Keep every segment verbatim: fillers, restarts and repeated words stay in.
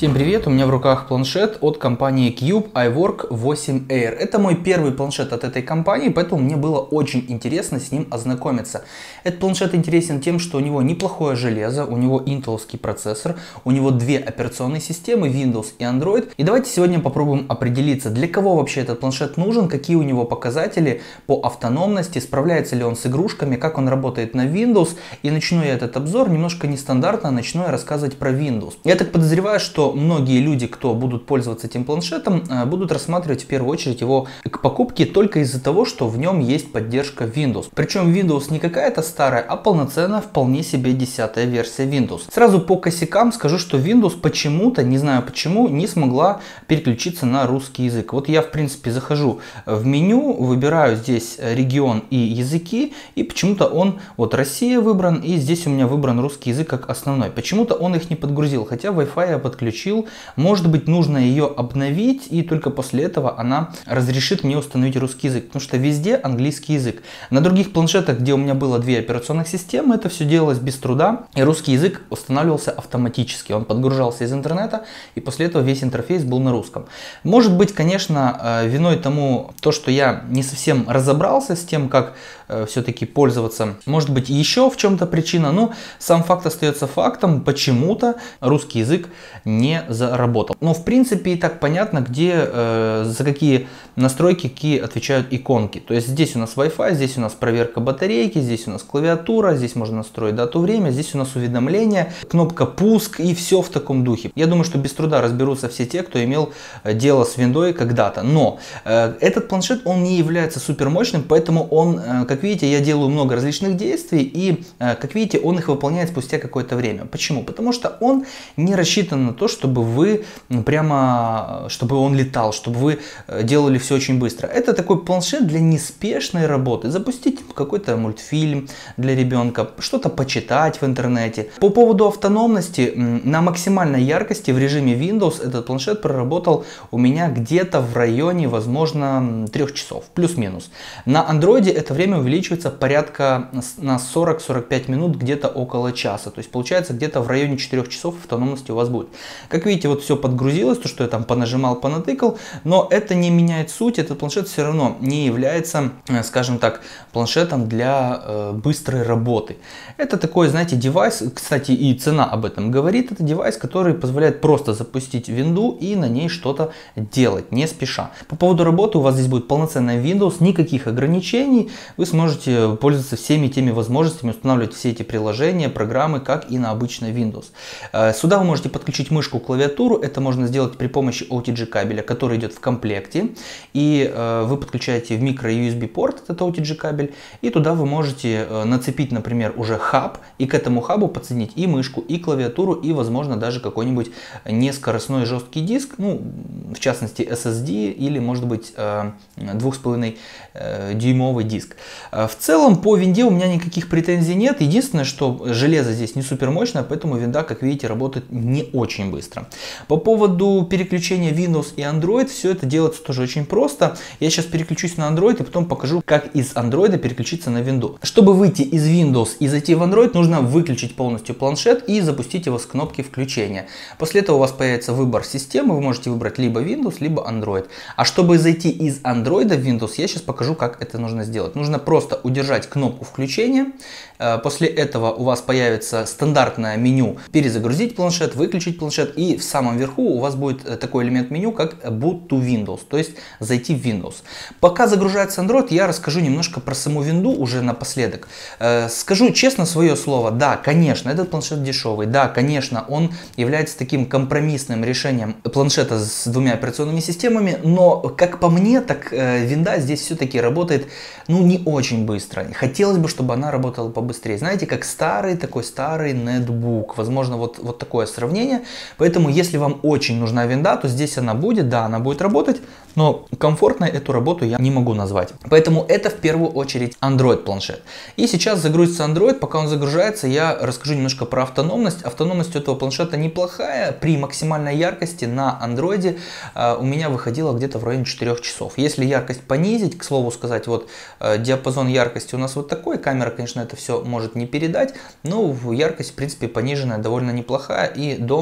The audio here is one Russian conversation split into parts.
Всем привет! У меня в руках планшет от компании Cube iWork восемь Air. Это мой первый планшет от этой компании, поэтому мне было очень интересно с ним ознакомиться. Этот планшет интересен тем, что у него неплохое железо, у него интеловский процессор, у него две операционные системы Windows и Android. И давайте сегодня попробуем определиться, для кого вообще этот планшет нужен, какие у него показатели по автономности, справляется ли он с игрушками, как он работает на Windows. И начну я этот обзор немножко нестандартно, начну я рассказывать про Windows. Я так подозреваю, что многие люди, кто будут пользоваться этим планшетом, будут рассматривать в первую очередь его к покупке только из-за того, что в нем есть поддержка Windows. Причем Windows не какая-то старая, а полноценная, вполне себе десятая версия Windows. Сразу по косякам скажу, что Windows почему-то, не знаю почему, не смогла переключиться на русский язык. Вот я в принципе захожу в меню, выбираю здесь регион и языки, и почему-то он, вот Россия выбран, и здесь у меня выбран русский язык как основной. Почему-то он их не подгрузил, хотя Wi-Fi я подключил. Может быть, нужно ее обновить, и только после этого она разрешит мне установить русский язык, потому что везде английский язык. На других планшетах, где у меня было две операционных системы, это все делалось без труда, и русский язык устанавливался автоматически. Он подгружался из интернета, и после этого весь интерфейс был на русском. Может быть, конечно, виной тому то, что я не совсем разобрался с тем, как все-таки пользоваться. Может быть, еще в чем-то причина, но сам факт остается фактом. Почему-то русский язык не заработал. Но в принципе и так понятно, где, э, за какие настройки какие отвечают иконки. То есть здесь у нас Wi-Fi, здесь у нас проверка батарейки, здесь у нас клавиатура, здесь можно настроить дату, время, здесь у нас уведомления, кнопка пуск и все в таком духе. Я думаю, что без труда разберутся все те, кто имел дело с виндой когда-то. Но э, этот планшет, он не является супер мощным, поэтому он, э, как видите, я делаю много различных действий, и, э, как видите, он их выполняет спустя какое-то время. Почему? Потому что он не рассчитан на то, чтобы вы прямо, чтобы он летал, чтобы вы делали все очень быстро. Это такой планшет для неспешной работы. Запустить какой-то мультфильм для ребенка, что-то почитать в интернете. По поводу автономности, на максимальной яркости в режиме Windows этот планшет проработал у меня где-то в районе, возможно, трех часов, плюс-минус. На Android это время увеличивается порядка на сорок-сорок пять минут, где-то около часа. То есть получается где-то в районе четырёх часов автономности у вас будет. Как видите, вот все подгрузилось, то, что я там понажимал, понатыкал, но это не меняет суть, этот планшет все равно не является, скажем так, планшетом для э, быстрой работы. Это такой, знаете, девайс, кстати, и цена об этом говорит, это девайс, который позволяет просто запустить винду и на ней что-то делать, не спеша. По поводу работы у вас здесь будет полноценная Windows, никаких ограничений, вы сможете пользоваться всеми теми возможностями, устанавливать все эти приложения, программы, как и на обычной Windows. Э, сюда вы можете подключить мышку, клавиатуру. Это можно сделать при помощи о ти джи кабеля, который идет в комплекте, и э, вы подключаете в микро ю эс би порт этот о ти джи кабель, и туда вы можете э, нацепить, например, уже хаб, и к этому хабу подсоединить и мышку, и клавиатуру, и, возможно, даже какой-нибудь нескоростной жесткий диск, ну, в частности эс эс ди, или, может быть, э, двух с половиной дюймовый диск. В целом по винде у меня никаких претензий нет. Единственное, что железо здесь не супер мощное, поэтому винда, как видите, работает не очень быстро. По поводу переключения Windows и Android, все это делается тоже очень просто. Я сейчас переключусь на Android и потом покажу, как из Android переключиться на винду. Чтобы выйти из Windows и зайти в Android, нужно выключить полностью планшет и запустить его с кнопки включения. После этого у вас появится выбор системы, вы можете выбрать либо Windows, либо Android. А чтобы зайти из Android в Windows, я сейчас покажу, как это нужно сделать. Нужно просто удержать кнопку включения. После этого у вас появится стандартное меню «Перезагрузить планшет», «Выключить планшет», и в самом верху у вас будет такой элемент меню, как «Boot to Windows», то есть «Зайти в Windows». Пока загружается Android, я расскажу немножко про саму винду уже напоследок. Скажу честно свое слово, да, конечно, этот планшет дешевый, да, конечно, он является таким компромиссным решением планшета с двумя операционными системами, но как по мне, так винда здесь все-таки работает, ну, не очень быстро. Хотелось бы, чтобы она работала побыстрее. Знаете, как старый, такой старый нетбук. Возможно, вот, вот такое сравнение. Поэтому, если вам очень нужна винда, то здесь она будет, да, она будет работать, но комфортной эту работу я не могу назвать. Поэтому это в первую очередь Android планшет. И сейчас загрузится Android. Пока он загружается, я расскажу немножко про автономность. Автономность этого планшета неплохая. При максимальной яркости на Android э, у меня выходило где-то в районе четырёх часов. Если яркость понизить, к слову сказать, вот э, диапазон яркости у нас вот такой. Камера, конечно, это все может не передать, но яркость, в принципе, пониженная довольно неплохая. И дома можно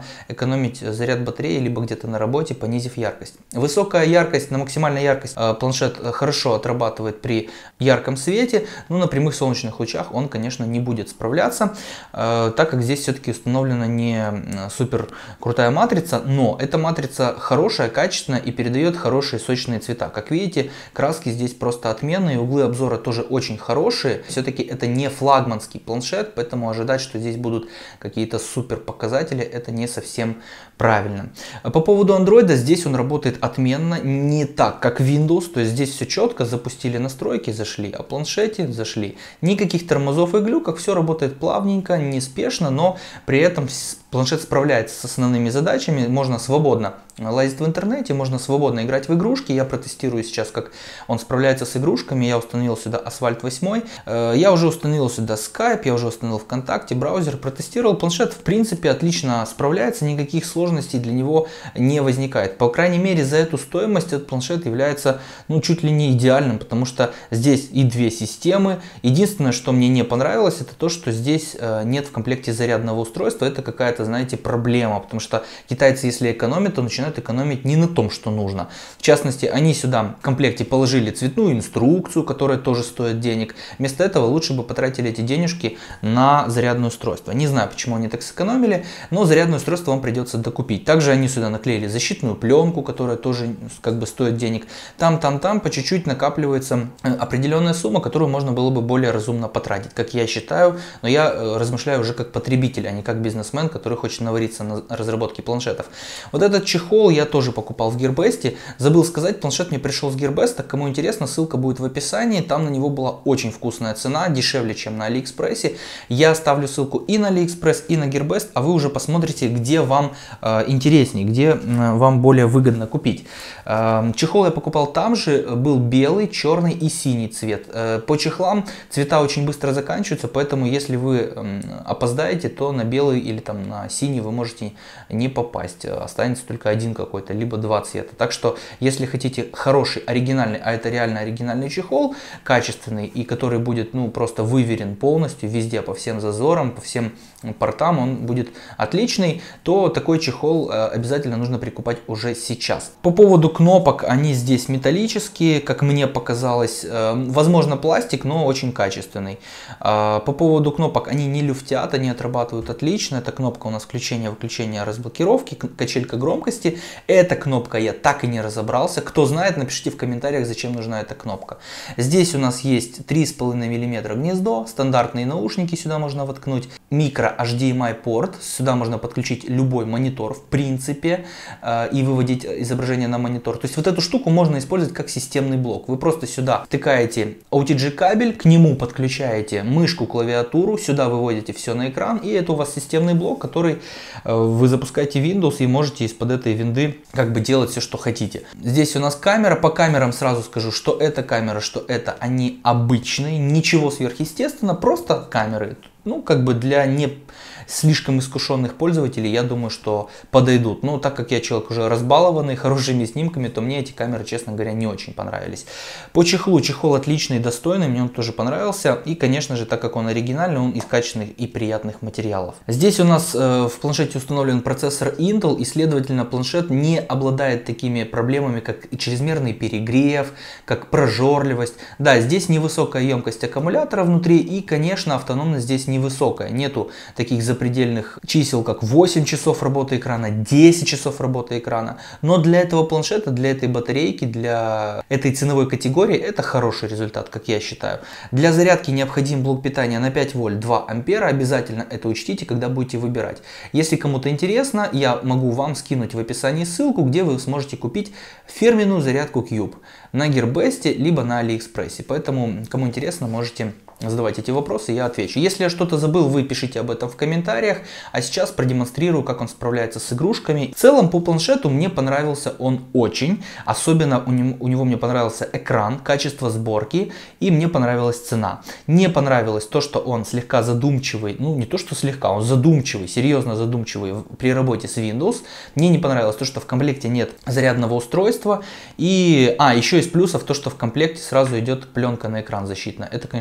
можно экономить заряд батареи, либо где-то на работе, понизив яркость. Высокая яркость, на максимальной яркость планшет хорошо отрабатывает при ярком свете, но на прямых солнечных лучах он, конечно, не будет справляться, так как здесь все-таки установлена не супер крутая матрица, но эта матрица хорошая, качественная и передает хорошие сочные цвета. Как видите, краски здесь просто отменные, углы обзора тоже очень хорошие. Все-таки это не флагманский планшет, поэтому ожидать, что здесь будут какие-то супер показатели, это не совсем правильно. По поводу Android, здесь он работает отменно, не так как Windows, то есть здесь все четко, запустили настройки, зашли, а планшете зашли. Никаких тормозов и глюков, все работает плавненько, неспешно, но при этом планшет справляется с основными задачами, можно свободно лазить в интернете, можно свободно играть в игрушки. Я протестирую сейчас, как он справляется с игрушками. Я установил сюда Асфальт восемь, я уже установил сюда Skype, я уже установил ВКонтакте, браузер, протестировал. Планшет в принципе отлично справляется, никаких сложностей для него не возникает. По крайней мере, за эту стоимость этот планшет является ну, чуть ли не идеальным, потому что здесь и две системы. Единственное, что мне не понравилось, это то, что здесь нет в комплекте зарядного устройства. Это какая-то, знаете, проблема, потому что китайцы, если экономят, то начинают экономить не на том, что нужно. В частности, они сюда в комплекте положили цветную инструкцию, которая тоже стоит денег. Вместо этого лучше бы потратили эти денежки на зарядное устройство. Не знаю, почему они так сэкономили, но зарядное устройство вам придется докупить. Также они сюда наклеили защитную пленку, которая тоже как бы стоит денег. Там, там, там по чуть-чуть накапливается определенная сумма, которую можно было бы более разумно потратить, как я считаю. Но я размышляю уже как потребитель, а не как бизнесмен, который хочет навариться на разработке планшетов. Вот этот чехол я тоже покупал в Gearbest. Забыл сказать, планшет мне пришел с Gearbest. Кому интересно, ссылка будет в описании. Там на него была очень вкусная цена, дешевле, чем на Алиэкспрессе. Я оставлю ссылку и на Алиэкспресс, и на Gearbest, а вы уже посмотрите, где вам э, интереснее, где э, вам более выгодно купить. Э, чехол я покупал там же, был белый, черный и синий цвет. Э, по чехлам цвета очень быстро заканчиваются, поэтому если вы э, опоздаете, то на белый или там на синий вы можете не попасть. Останется только один какой-то, либо два цвета. Так что, если хотите хороший, оригинальный, а это реально оригинальный чехол, качественный и который будет ну просто выверен полностью везде, по всем зазорам, по всем портам, он будет отличный, то такой чехол обязательно нужно прикупать уже сейчас. По поводу кнопок, они здесь металлические, как мне показалось, возможно пластик, но очень качественный. По поводу кнопок, они не люфтят, они отрабатывают отлично. Это кнопка у нас включения-выключения, разблокировки, качелька громкости. Эта кнопка я так и не разобрался. Кто знает, напишите в комментариях, зачем нужна эта кнопка. Здесь у нас есть три с половиной миллиметра гнездо, стандартные наушники сюда можно воткнуть, микро эйч ди эм ай порт, сюда можно подключить любой монитор в принципе э, и выводить изображение на монитор. То есть вот эту штуку можно использовать как системный блок. Вы просто сюда втыкаете о ти джи кабель, к нему подключаете мышку, клавиатуру, сюда выводите все на экран, и это у вас системный блок, который э, вы запускаете Windows и можете из-под этой винды как бы делать все, что хотите. Здесь у нас камера. По камерам сразу скажу, что это камера, что это они обычные, ничего сверхъестественного, просто камеры. Ну, как бы для не слишком искушенных пользователей, я думаю, что подойдут. Но так как я человек уже разбалованный хорошими снимками, то мне эти камеры, честно говоря, не очень понравились. По чехлу, чехол отличный, достойный, мне он тоже понравился. И, конечно же, так как он оригинальный, он из качественных и приятных материалов. Здесь у нас э, в планшете установлен процессор Intel, и, следовательно, планшет не обладает такими проблемами, как чрезмерный перегрев, как прожорливость. Да, здесь невысокая емкость аккумулятора внутри, и, конечно, автономность здесь невысокая. Нету таких запредельных чисел, как восемь часов работы экрана, десять часов работы экрана. Но для этого планшета, для этой батарейки, для этой ценовой категории это хороший результат, как я считаю. Для зарядки необходим блок питания на пять вольт, два ампера. Обязательно это учтите, когда будете выбирать. Если кому-то интересно, я могу вам скинуть в описании ссылку, где вы сможете купить фирменную зарядку Cube на Gearbest либо на Алиэкспрессе. Поэтому, кому интересно, можете задавать эти вопросы, я отвечу. Если я что-то забыл, вы пишите об этом в комментариях. А сейчас продемонстрирую, как он справляется с игрушками. В целом по планшету мне понравился он очень. Особенно у него, у него мне понравился экран, качество сборки, и мне понравилась цена. Не понравилось то, что он слегка задумчивый. Ну не то, что слегка, он задумчивый, серьезно задумчивый при работе с Windows. Мне не понравилось то, что в комплекте нет зарядного устройства. И, а, еще из плюсов то, что в комплекте сразу идет пленка на экран защитная. Это, конечно, тоже плюс.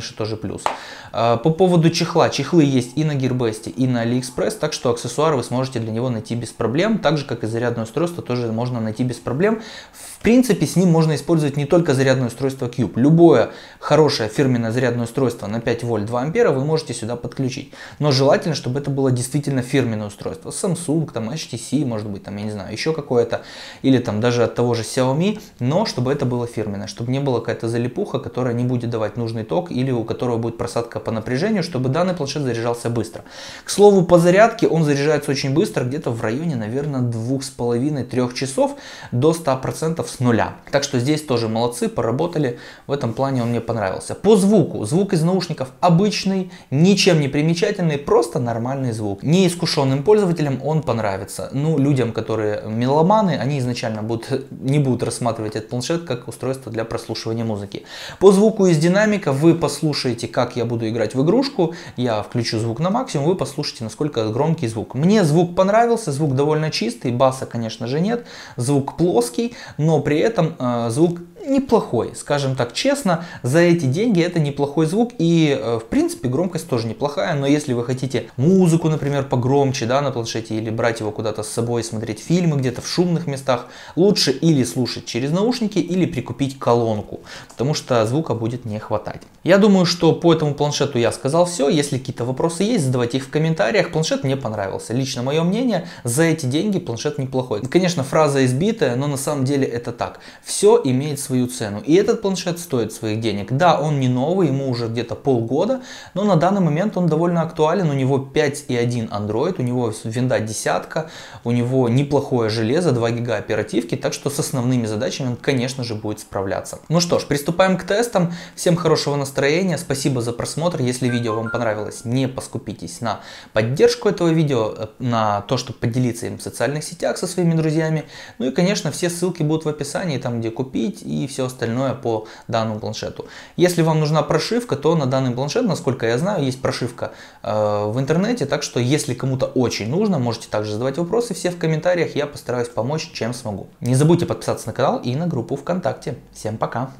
плюс. По поводу чехла. Чехлы есть и на Gearbest, и на AliExpress, так что аксессуары вы сможете для него найти без проблем. Так же, как и зарядное устройство, тоже можно найти без проблем. В принципе, с ним можно использовать не только зарядное устройство Cube. Любое хорошее фирменное зарядное устройство на пять вольт два ампера вы можете сюда подключить. Но желательно, чтобы это было действительно фирменное устройство. Samsung, там эйч ти си, может быть, там, я не знаю, еще какое-то. Или там даже от того же Xiaomi. Но чтобы это было фирменное. Чтобы не было какая-то залипуха, которая не будет давать нужный ток. Или у которого будет просадка по напряжению, чтобы данный планшет заряжался быстро. К слову, по зарядке он заряжается очень быстро. Где-то в районе, наверное, двух с половиной-трёх часов до ста процентов с нуля. Так что здесь тоже молодцы, поработали. В этом плане он мне понравился. По звуку. Звук из наушников обычный, ничем не примечательный, просто нормальный звук. Неискушенным пользователям он понравится. Ну, людям, которые меломаны, они изначально будут, не будут рассматривать этот планшет как устройство для прослушивания музыки. По звуку из динамика вы послушаете, как я буду играть в игрушку. Я включу звук на максимум, вы послушайте, насколько громкий звук. Мне звук понравился, звук довольно чистый, баса, конечно же, нет. Звук плоский, но при этом э, звук неплохой, скажем так честно, за эти деньги это неплохой звук, и э, в принципе громкость тоже неплохая, но если вы хотите музыку, например, погромче, да, на планшете, или брать его куда-то с собой, смотреть фильмы где-то в шумных местах, лучше или слушать через наушники, или прикупить колонку, потому что звука будет не хватать. Я думаю, что по этому планшету я сказал все. Если какие-то вопросы есть, задавайте их в комментариях. Планшет мне понравился, лично мое мнение, за эти деньги планшет неплохой. Конечно, фраза избитая, но на самом деле это так. Все имеет свою цену. И этот планшет стоит своих денег. Да, он не новый, ему уже где-то полгода, но на данный момент он довольно актуален. У него пять и один Android, у него винда десятка, у него неплохое железо, два гига оперативки, так что с основными задачами он, конечно же, будет справляться. Ну что ж, приступаем к тестам. Всем хорошего настроения, спасибо за просмотр. Если видео вам понравилось, не поскупитесь на поддержку этого видео, на то, чтобы поделиться им в социальных сетях со своими друзьями. Ну и, конечно, все ссылки будут в описании, там где купить и все остальное по данному планшету. Если вам нужна прошивка, то на данный планшет, насколько я знаю, есть прошивка э, в интернете, так что если кому-то очень нужно, можете также задавать вопросы все в комментариях, я постараюсь помочь, чем смогу. Не забудьте подписаться на канал и на группу ВКонтакте. Всем пока!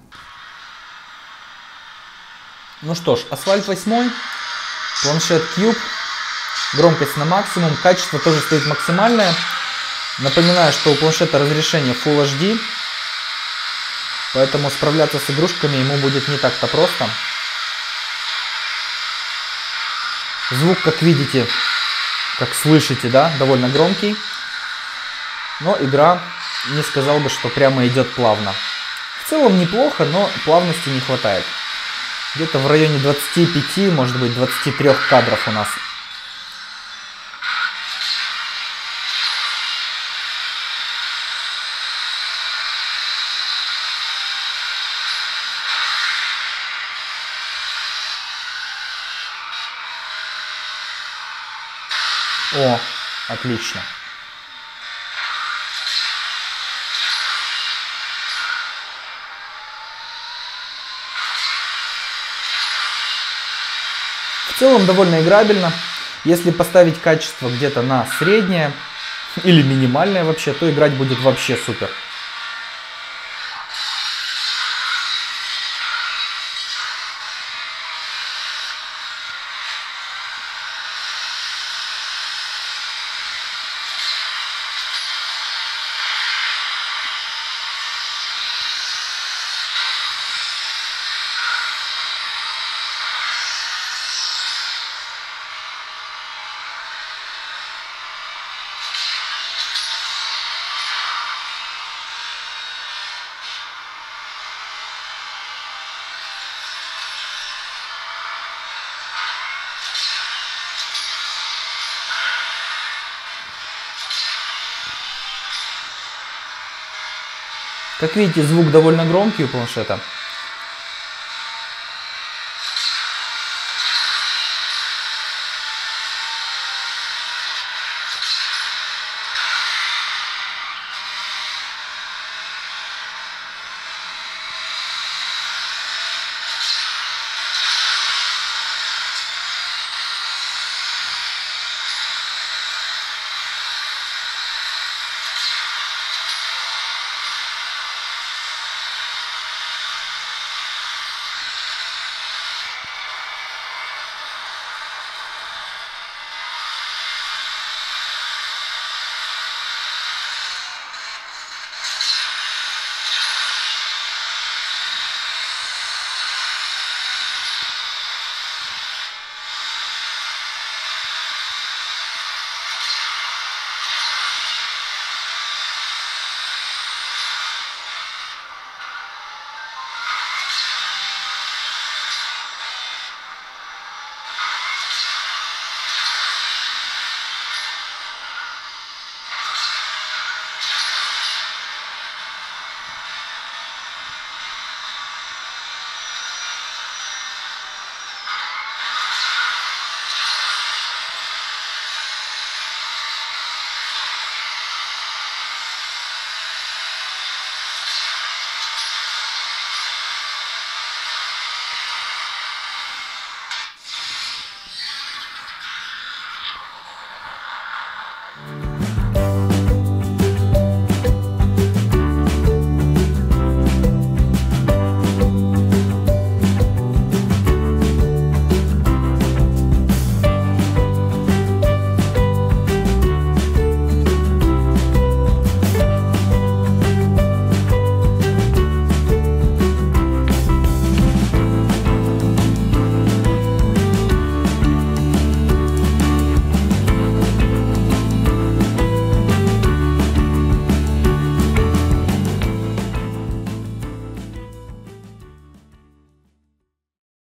Ну что ж, Asphalt восемь, планшет Cube, громкость на максимум, качество тоже стоит максимальное. Напоминаю, что у планшета разрешение Full эйч ди. Поэтому справляться с игрушками ему будет не так-то просто. Звук, как видите, как слышите, да, довольно громкий. Но игра, не сказал бы, что прямо идет плавно. В целом неплохо, но плавности не хватает. Где-то в районе двадцати пяти, может быть двадцати трёх кадров у нас. О, отлично. В целом довольно играбельно. Если поставить качество где-то на среднее или минимальное вообще, то играть будет вообще супер. Как видите, звук довольно громкий у планшета.